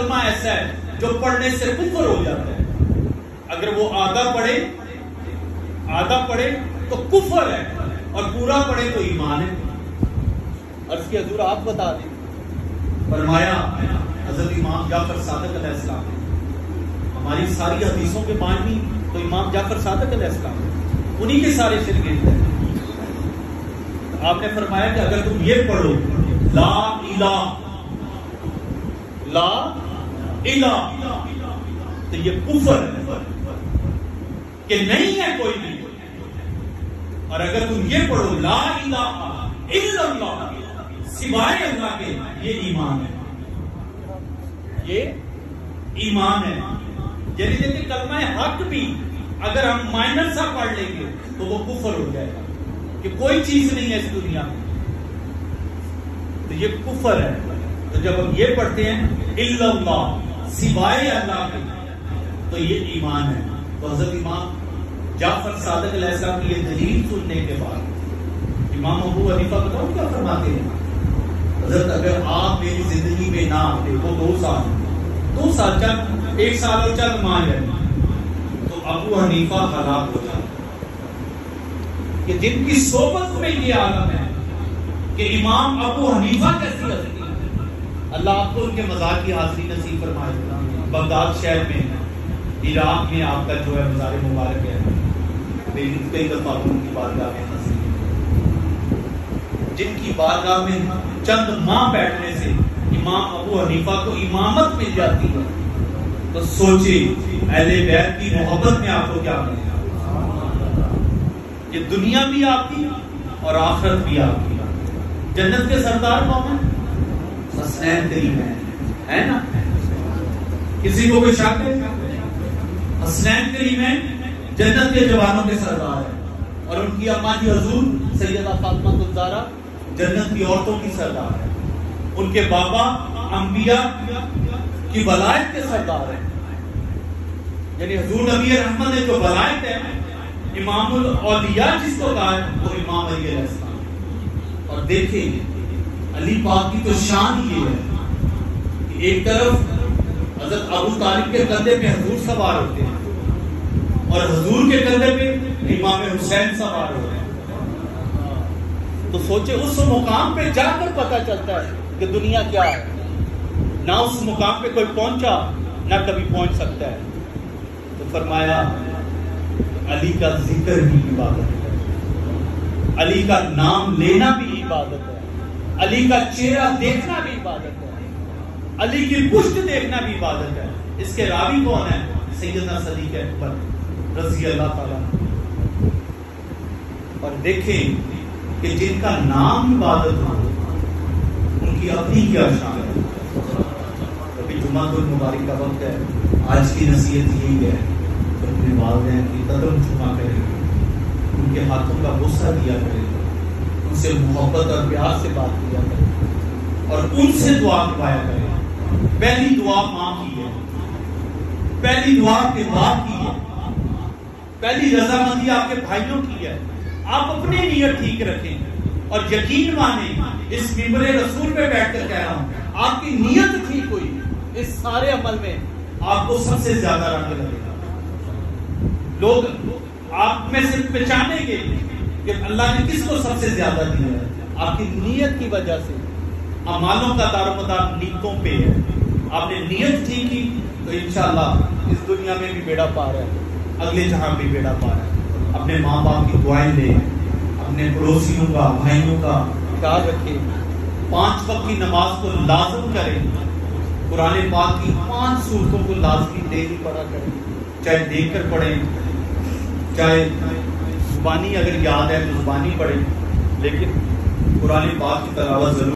کلمہ ایسا ہے جو پڑھنے سے کفر ہو جاتا ہے. اگر وہ آدھا پڑھے تو کفر ہے، اور پورا پڑھے تو ایمان ہے. عرض کی حضور آپ بتا دیں. فرمایا حضرت امام جعفر صادق علیہ السلام، ہماری ساری حدیثوں کے معنی تو امام جعفر صادق علیہ السلام، انہی کے سارے شاگرد ہیں. آپ نے فرمایا کہ اگر تم یہ پڑھو لا الہ تو یہ کفر ہے کہ نہیں ہے کوئی بھی. اور اگر تم یہ پڑھو لا الہ الا اللہ سوائے اللہ کے، یہ ایمان ہے. یہ ایمان ہے. یعنی دیکھیں کلمہ حق بھی اگر ہم مائنر سا پڑھ لیں گے تو وہ کفر ہو جائے گا کہ کوئی چیز نہیں ہے اس دنیا میں، تو یہ کفر ہے. تو جب ہم یہ پڑھتے ہیں الا اللہ سوائے اللہ کے، تو یہ ایمان ہے. تو حضرت امام جعفر صادق علیہ السلام کی یہ دلیل سننے کے بعد امام ابو حنیفہ بتاؤ کیا فرماتے ہیں؟ حضرت اگر آپ میری زندگی میں نہ آتے، وہ 2 سال چند 1 سال اور چند ماہ ہے، تو ابو حنیفہ ہلاک ہو جاتے. کہ جن کی صحبت میں یہ عالم ہے کہ امام ابو حنیفہ کیسی ہستی ہے. اللہ آپ کو ان کے مزار کی حاضری نصیب فرمائے. بغداد شہر میں عراق میں آپ کا جو ہے مزار مبارک ہے، کئی دفعہ ان کی بارگاہ میں حاضری، جن کی بارگاہ میں چند ماہ بیٹھنے سے امام ابو حنیفہ کو امامت مل جاتی ہے. تو سوچیں اہل بیت کی محبت میں آپ کو کیا ملے گا. یہ دنیا بھی آپ کی اور آخرت بھی آپ کی. جنت کے سردار کون ہیں؟ حسنین کریمین ہے نا. کسی کو کوئی شک ہے؟ حسنین کریمین جنت کے جوانوں کے سردار ہیں، اور ان کی اماں جی حضور سیدہ فاطمہ الزہرا جنت کی عورتوں کی سردار ہے. ان کے بابا انبیاء کی ولایت کے سردار ہیں. یعنی حضور نبی رحمت نے جو ولایت ہے، امام الاولیاء جس کو کہا ہے، وہ امام علی علیہ السلام. اور دیکھیں علی پاک کی تو شان یہ ہے کہ ایک طرف حضرت ابو طالب کے کندھے پہ حضور سوار ہوتے ہیں، اور حضور کے کندھے پہ امام حسین سوار ہوتے ہیں. تو سوچے اس مقام پہ جا کر پتہ چلتا ہے کہ دنیا کیا ہے. نہ اس مقام پہ کوئی پہنچا، نہ کبھی پہنچ سکتا ہے. تو فرمایا علی کا ذکر بھی عبادت ہے، علی کا نام لینا بھی عبادت ہے، علی کا چہرہ دیکھنا بھی عبادت ہے، علی کی پشت دیکھنا بھی عبادت ہے. اس کے راوی کون ہے؟ سیدنا صدیق اکبر رضی اللہ تعالیٰ. اور دیکھیں کہ جن کا نام عبادت ہو ان کی اپنی کیا شان ہے. ابھی جمعہ المبارک کا وقت ہے. آج کی نصیحت یہی ہے کہ اپنے والدین کی قدر جمع کریں، ان کے ہاتھوں کا غصہ دیا کریں، ان سے محبت اور پیار سے بات کیا کریں، اور ان سے دعا کروایا کریں. پہلی دعا ماں کی ہے، پہلی دعا آپ کے باپ کی ہے، پہلی رضامندی آپ کے بھائیوں کی ہے. آپ اپنی نیت ٹھیک رکھیں اور یقین مانیں، اس ممبر رسول پہ بیٹھ کر کہہ رہا ہوں، آپ کی نیت ٹھیک ہوئی، اس سارے عمل میں آپ کو سب سے زیادہ رنگ لگے گا. لوگ آپ میں سے پہچانیں گے کہ اللہ نے کس کو سب سے زیادہ دیا ہے. آپ کی نیت کی وجہ سے. اعمالوں کا دار و مدار نیتوں پہ ہے. آپ نے نیت ٹھیک کی تو انشاءاللہ اس دنیا میں بھی بیڑا پار ہے، اگلے جہاں بھی بیڑا پار ہے. اپنے ماں باپ کی دعائیں لیں، اپنے پڑوسیوں کا، بھائیوں کا خیال رکھیں. 5 وقت کی نماز کو لازم کریں. قرآن پاک کی 5 سورتوں کو لازمی ڈیلی پڑھا کریں، چاہے دیکھ کر پڑھیں، چاہے زبانی اگر یاد ہے تو زبانی پڑھیں، لیکن قرآن پاک کی تلاوت ضرور